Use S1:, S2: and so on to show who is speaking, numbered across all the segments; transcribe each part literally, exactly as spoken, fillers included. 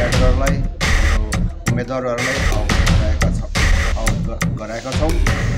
S1: क्याडरहरूलाई उम्मेदवारहरूलाई अवगत गराएका छौँ।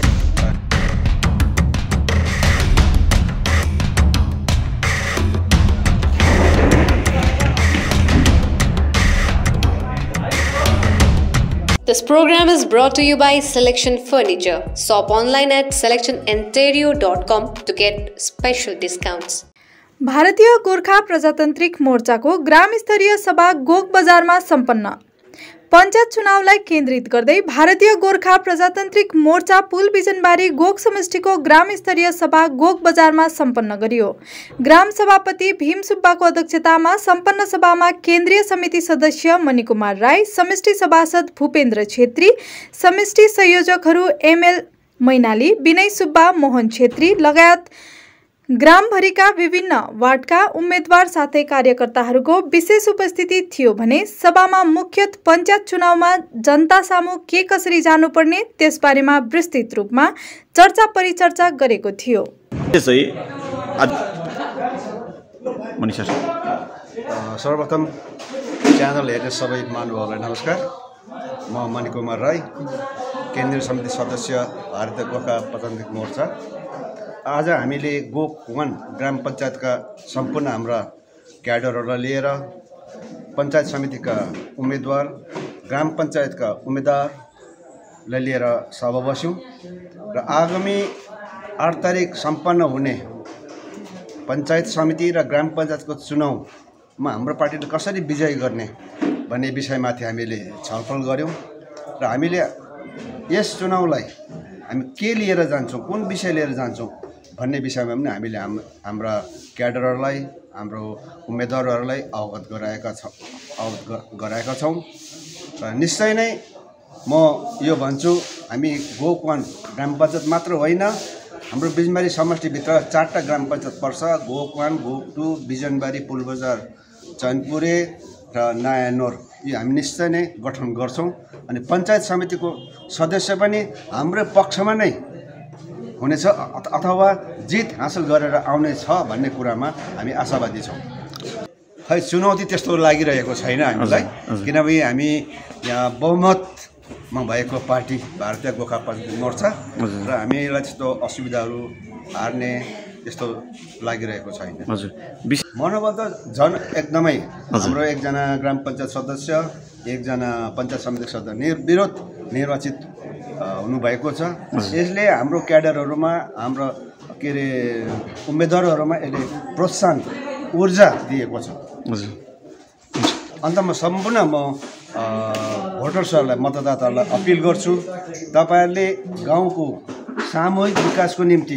S2: This program is brought to you by Selection Furniture. Shop online at selection ontario dot com to get special discounts.
S3: भारतीय गोर्खा प्रजातान्त्रिक मोर्चाको ग्राम स्तरीय सभा गोक बजारमा सम्पन्न। पञ्चायत चुनावलाई केन्द्रित गर्दै भारतीय गोर्खा प्रजातान्त्रिक मोर्चा पुल बिजनबारी गोक समष्टिको ग्राम स्तरीय सभा गोक बजारमा सम्पन्न गरियो। ग्राम सभापति भीम सुब्बाको अध्यक्षतामा सम्पन्न सभामा केन्द्रीय समिति सदस्य मणिकुमार राई, समष्टि सभासद भूपेन्द्र छेत्री, समष्टि संयोजकहरू एमएल मैनाली, विनय सुब्बा, मोहन छेत्री लगायत ग्रामभरिका विभिन्न वार्डका उम्मेदवार साथै कार्यकर्ताहरूको विशेष उपस्थिति थियो भने सभामा मुख्यत पञ्चायत चुनावमा जनता सामु के कसरी जानुपर्ने त्यसबारेमा विस्तृत रूपमा चर्चा परिचर्चा गरेको थियो।
S1: सर्वप्रथम च्यानल हेर्ने सबै महानुभावलाई नमस्कार। म मणिकुमार राई, केन्द्रीय समिति सदस्य, भारतीय गोर्खा प्रजातान्त्रिक मोर्चा। आज हामीले गोक वान ग्राम पञ्चायतका सम्पूर्ण हाम्रा क्याडरहरूलाई लिएर पञ्चायत समितिका उम्मेदवार, ग्राम पञ्चायतका उम्मेदवारलाई लिएर सभा बस्यौँ र आगामी आठ तारिक सम्पन्न हुने पञ्चायत समिति र ग्राम पञ्चायतको चुनावमा हाम्रो पार्टीले कसरी विजय गर्ने भन्ने विषयमाथि हामीले छलफल गऱ्यौँ र हामीले यस चुनावलाई हामी के लिएर जान्छौँ, कुन विषय लिएर जान्छौँ भन्ने विषयमा पनि हामीले हाम हाम्रा क्याडरहरूलाई, हाम्रो उम्मेदवारहरूलाई अवगत गराएका छौँ अवगत गराएका छौँ र निश्चय नै म यो भन्छु, हामी गोक वान ग्राम पञ्चायत मात्र होइन, हाम्रो बिजनबारी समष्टिभित्र चारवटा ग्राम पञ्चायत पर्छ। गोक वान, गोक टू, बिजनबारी, पुलबजार, चैनपुरे र नयाँ नोर, यो हामी निश्चय नै गठन गर्छौँ अनि पञ्चायत समितिको सदस्य पनि हाम्रो पक्षमा नै हुनेछ अथवा जित हासिल गरेर आउने छ भन्ने कुरामा हामी आशावादी छौँ। खै चुनौती त्यस्तो लागिरहेको छैन हामीलाई, किनभने हामी यहाँ बहुमतमा भएको पार्टी भारतीय गोर्खा प्रजातान्त्रिक मोर्चा र हामीलाई त्यस्तो असुविधाहरू हार्ने त्यस्तो लागिरहेको छैन। मनोबल त झन् एकदमै, हाम्रो एकजना ग्राम पञ्चायत सदस्य, एकजना पञ्चायत समिति सदस्य निर्विरोध निर्वाचित हुनुभएको छ। यसले हाम्रो क्याडरहरूमा, हाम्रो के अरे उम्मेदवारहरूमा यसले प्रोत्साहन, ऊर्जा दिएको छ। अन्तमा सम्पूर्ण म भोटर्सहरूलाई, मतदाताहरूलाई अपिल गर्छु, तपाईँहरूले गाउँको सामूहिक विकासको निम्ति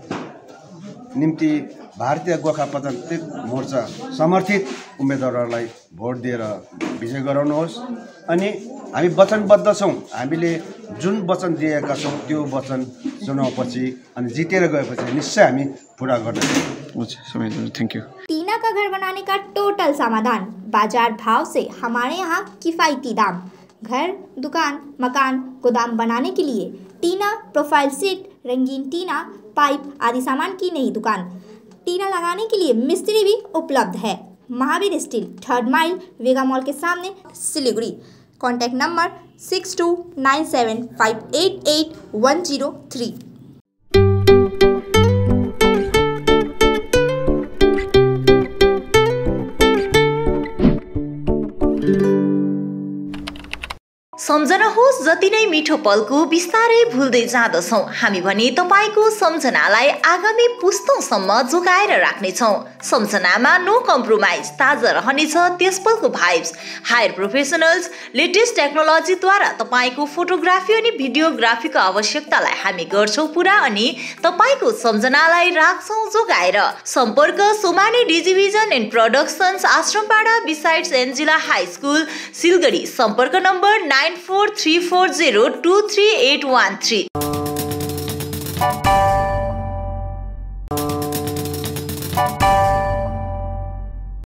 S1: निम्ति भारतीय गोर्खा प्रजातान्त्रिक मोर्चा समर्थित उम्मेदवारहरूलाई भोट दिएर विजय गराउनुहोस्। अनि हामी वचनबद्ध छौँ, हामीले जुन वचन दिएका छौँ त्यो वचन चुनावपछि अनि जितेर गएपछि निश्चय हामी पूरा गर्नेछौँ। Thank you.
S4: टीना का घर बनाने का टोटल समाधान, बाजार भाव से हमारे यहाँ किफ़ायती दाम। घर, दुकान, मकान, गोदाम बनाने के लिए टीना प्रोफाइल सीट, रंगीन टीना, पाइप आदि सामान की नई दुकान। टीना लगाने के लिए मिस्त्री भी उपलब्ध है। Mahavir steel, third mile, Vega mall के सामने, Siliguri. Contact number six two nine seven five eight eight one zero three.
S5: सम्झनुहोस्, जति नै मिठो पलको बिस्तारै भुल्दै जाँदछौँ हामी भने तपाईँको सम्झनालाई आगामी पुस्तौँसम्म जोगाएर राख्नेछौँ। सम्झनामा नो कम्प्रोमाइज, ताजा रहनेछ त्यस पलको भाइब्स। हायर प्रोफेसनल्स, लेटेस्ट टेक्नोलोजीद्वारा तपाईँको फोटोग्राफी अनि भिडियोग्राफीको आवश्यकतालाई हामी गर्छौँ पुरा अनि तपाईँको सम्झनालाई राख्छौँ जोगाएर। सम्पर्क Somani digivision and productions, Ashrampara besides Angela high school, Siliguri. सम्पर्क number nine four three four zero two three eight one three.